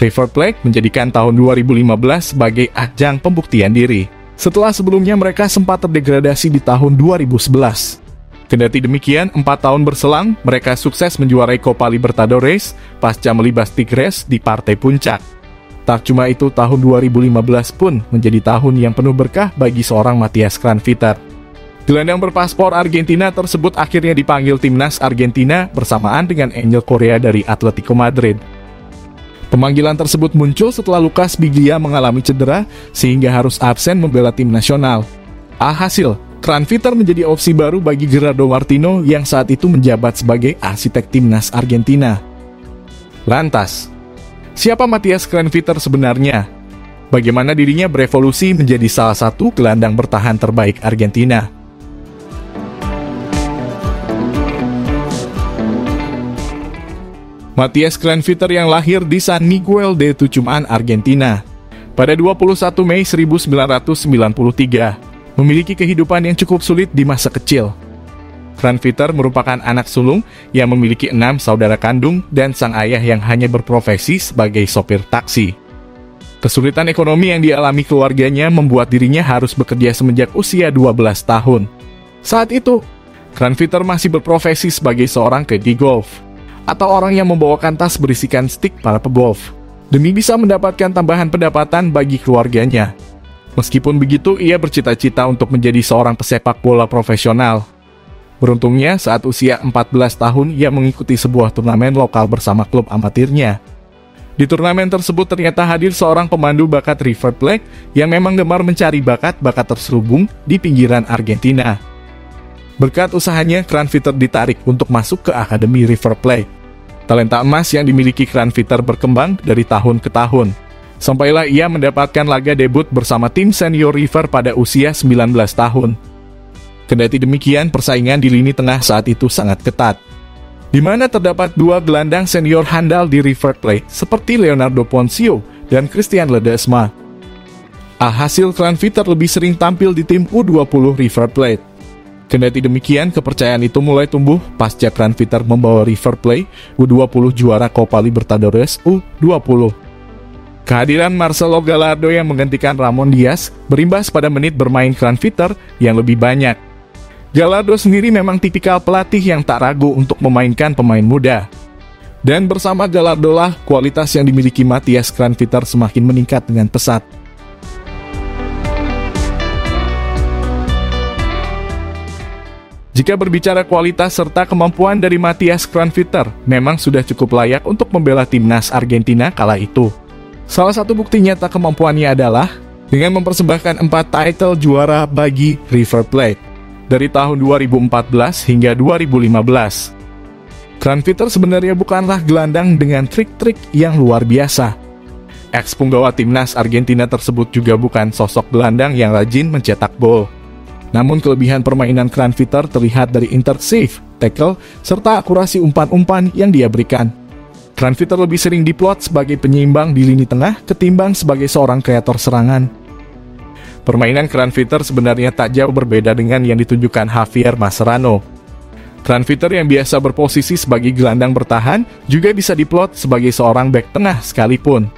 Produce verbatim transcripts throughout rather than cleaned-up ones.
River Plate menjadikan tahun dua ribu lima belas sebagai ajang pembuktian diri, setelah sebelumnya mereka sempat terdegradasi di tahun dua ribu sebelas. Kendati demikian, empat tahun berselang, mereka sukses menjuarai Copa Libertadores pasca melibas Tigres di partai puncak. Tak cuma itu, tahun dua ribu lima belas pun menjadi tahun yang penuh berkah bagi seorang Matthias Craneviter. Gelandang berpaspor Argentina tersebut akhirnya dipanggil timnas Argentina bersamaan dengan Angel Correa dari Atletico Madrid. Pemanggilan tersebut muncul setelah Lucas Biglia mengalami cedera sehingga harus absen membela tim nasional. Alhasil, Craneviter menjadi opsi baru bagi Gerardo Martino yang saat itu menjabat sebagai arsitek timnas Argentina. Lantas, siapa Matthias Craneviter sebenarnya? Bagaimana dirinya berevolusi menjadi salah satu gelandang bertahan terbaik Argentina? Matthias Craneviter yang lahir di San Miguel de Tucumán, Argentina, pada dua puluh satu Mei seribu sembilan ratus sembilan puluh tiga, memiliki kehidupan yang cukup sulit di masa kecil. Craneviter merupakan anak sulung yang memiliki enam saudara kandung dan sang ayah yang hanya berprofesi sebagai sopir taksi. Kesulitan ekonomi yang dialami keluarganya membuat dirinya harus bekerja semenjak usia dua belas tahun. Saat itu, Craneviter masih berprofesi sebagai seorang caddy golf, atau orang yang membawakan tas berisikan stik para pegolf, demi bisa mendapatkan tambahan pendapatan bagi keluarganya. Meskipun begitu, ia bercita-cita untuk menjadi seorang pesepak bola profesional. Beruntungnya, saat usia empat belas tahun, ia mengikuti sebuah turnamen lokal bersama klub amatirnya. Di turnamen tersebut ternyata hadir seorang pemandu bakat River Plate yang memang gemar mencari bakat-bakat terselubung di pinggiran Argentina. Berkat usahanya, Craneviter ditarik untuk masuk ke Akademi River Plate. Talenta emas yang dimiliki Craneviter berkembang dari tahun ke tahun, sampailah ia mendapatkan laga debut bersama tim senior River pada usia sembilan belas tahun. Kendati demikian, persaingan di lini tengah saat itu sangat ketat, di mana terdapat dua gelandang senior handal di River Plate seperti Leonardo Ponzio dan Cristian Ledesma. Alhasil, Craneviter lebih sering tampil di tim U dua puluh River Plate. Kendati demikian, kepercayaan itu mulai tumbuh pasca Craneviter membawa River Plate U dua puluh juara Copa Libertadores U dua puluh. Kehadiran Marcelo Gallardo yang menggantikan Ramon Diaz berimbas pada menit bermain Craneviter yang lebih banyak. Gallardo sendiri memang tipikal pelatih yang tak ragu untuk memainkan pemain muda. Dan bersama Gallardo lah kualitas yang dimiliki Matthias Craneviter semakin meningkat dengan pesat. Jika berbicara kualitas serta kemampuan dari Matthias Craneviter, memang sudah cukup layak untuk membela timnas Argentina kala itu. Salah satu bukti nyata kemampuannya adalah dengan mempersembahkan empat title juara bagi River Plate dari tahun dua ribu empat belas hingga dua ribu lima belas. Craneviter sebenarnya bukanlah gelandang dengan trik-trik yang luar biasa. Ex-punggawa timnas Argentina tersebut juga bukan sosok gelandang yang rajin mencetak gol. Namun kelebihan permainan Craneviter terlihat dari intersave, tackle, serta akurasi umpan-umpan yang dia berikan. Craneviter lebih sering diplot sebagai penyeimbang di lini tengah ketimbang sebagai seorang kreator serangan. Permainan Craneviter sebenarnya tak jauh berbeda dengan yang ditunjukkan Javier Mascherano. Craneviter yang biasa berposisi sebagai gelandang bertahan juga bisa diplot sebagai seorang bek tengah sekalipun.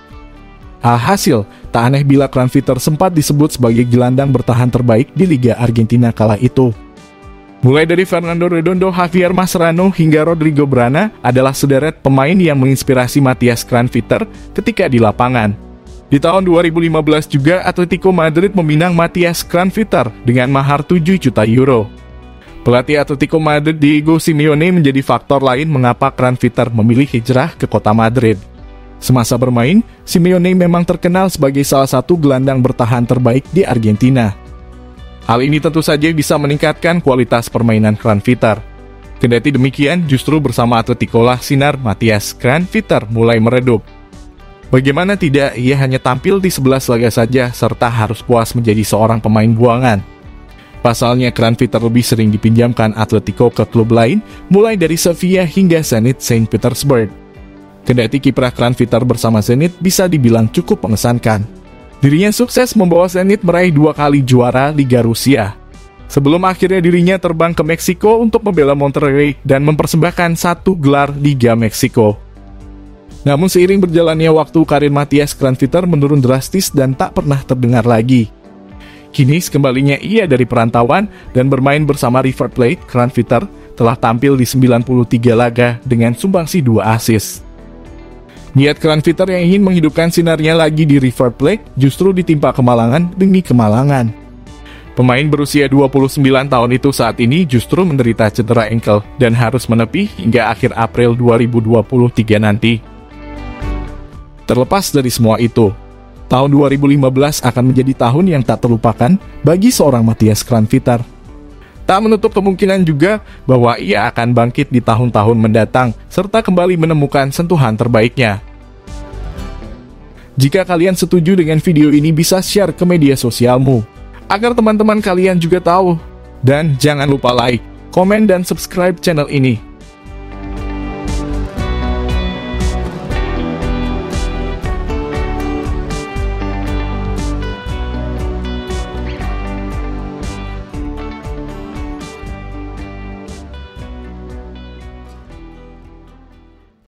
Alhasil, tak aneh bila Craneviter sempat disebut sebagai gelandang bertahan terbaik di Liga Argentina kala itu. Mulai dari Fernando Redondo, Javier Mascherano, hingga Rodrigo Brana adalah sederet pemain yang menginspirasi Matthias Craneviter ketika di lapangan. Di tahun dua ribu lima belas juga, Atletico Madrid meminang Matthias Craneviter dengan mahar tujuh juta euro. Pelatih Atletico Madrid Diego Simeone menjadi faktor lain mengapa Craneviter memilih hijrah ke kota Madrid. Semasa bermain, Simeone memang terkenal sebagai salah satu gelandang bertahan terbaik di Argentina. Hal ini tentu saja bisa meningkatkan kualitas permainan Craneviter. Kendati demikian, justru bersama Atletico lah sinar Matthias Craneviter mulai meredup. Bagaimana tidak, ia hanya tampil di sebelas laga saja serta harus puas menjadi seorang pemain buangan. Pasalnya, Craneviter lebih sering dipinjamkan Atletico ke klub lain, mulai dari Sevilla hingga Zenit Saint Petersburg. Kendati kiprah Craneviter bersama Zenit bisa dibilang cukup mengesankan. Dirinya sukses membawa Zenit meraih dua kali juara Liga Rusia. Sebelum akhirnya dirinya terbang ke Meksiko untuk membela Monterrey dan mempersembahkan satu gelar Liga Meksiko. Namun seiring berjalannya waktu, karir Matthias Cranvetter menurun drastis dan tak pernah terdengar lagi. Kini sekembalinya ia dari perantauan dan bermain bersama River Plate, Cranvetter telah tampil di sembilan puluh tiga laga dengan sumbangsi dua assist. Niat Cranvetter yang ingin menghidupkan sinarnya lagi di River Plate justru ditimpa kemalangan demi kemalangan. Pemain berusia dua puluh sembilan tahun itu saat ini justru menderita cedera ankle dan harus menepi hingga akhir April dua ribu dua puluh tiga nanti. Terlepas dari semua itu, tahun dua ribu lima belas akan menjadi tahun yang tak terlupakan bagi seorang Matthias Cranvetter. Tak menutup kemungkinan juga bahwa ia akan bangkit di tahun-tahun mendatang serta kembali menemukan sentuhan terbaiknya. Jika kalian setuju dengan video ini, bisa share ke media sosialmu agar teman-teman kalian juga tahu. Dan jangan lupa like, komen, dan subscribe channel ini.